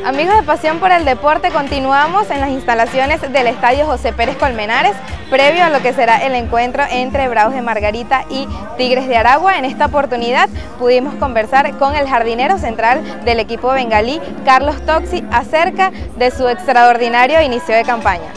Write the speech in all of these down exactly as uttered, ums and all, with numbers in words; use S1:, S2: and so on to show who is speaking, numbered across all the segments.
S1: Amigos de Pasión por el Deporte, continuamos en las instalaciones del Estadio José Pérez Colmenares, previo a lo que será el encuentro entre Bravos de Margarita y Tigres de Aragua. En esta oportunidad pudimos conversar con el jardinero central del equipo bengalí, Carlos Toxi, acerca de su extraordinario inicio de campaña.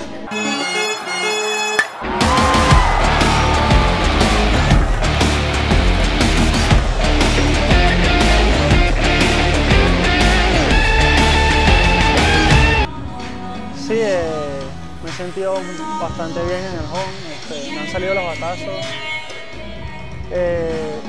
S2: Sí, eh, me he sentido bastante bien en el home, este, me han salido los batazos. Eh,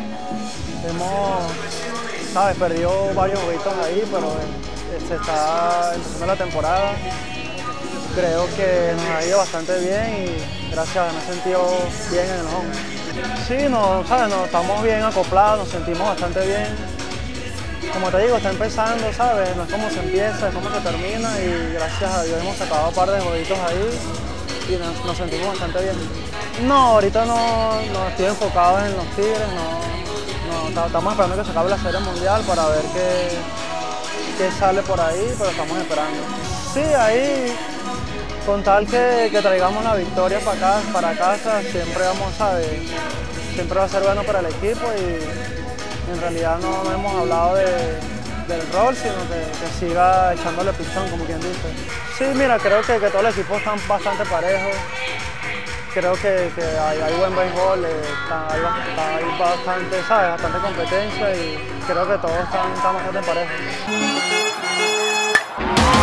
S2: hemos, sabes, perdido varios jueguitos ahí, pero eh, se está empezando la temporada. Creo que nos ha ido bastante bien y gracias, me he sentido bien en el home. Sí, no, sabes, no, estamos bien acoplados, nos sentimos bastante bien. Como te digo, está empezando, ¿sabes? No es como se empieza, es como se termina y gracias a Dios hemos sacado un par de jueguitos ahí y nos, nos sentimos bastante bien. No, ahorita no, no estoy enfocado en los Tigres, no, no, estamos esperando que se acabe la Serie Mundial para ver qué, qué sale por ahí, pero estamos esperando. Sí, ahí, con tal que, que traigamos la victoria para acá, para casa, siempre vamos, ¿sabes? Siempre va a ser bueno para el equipo y en realidad no, no hemos hablado de, del rol, sino que, que siga echándole pichón, como quien dice. Sí, mira, creo que, que todos los equipos están bastante parejos. Creo que, que hay, hay buen béisbol, eh, está, hay, está, hay bastante, ¿sabes? bastante competencia y creo que todos están, están bastante parejos.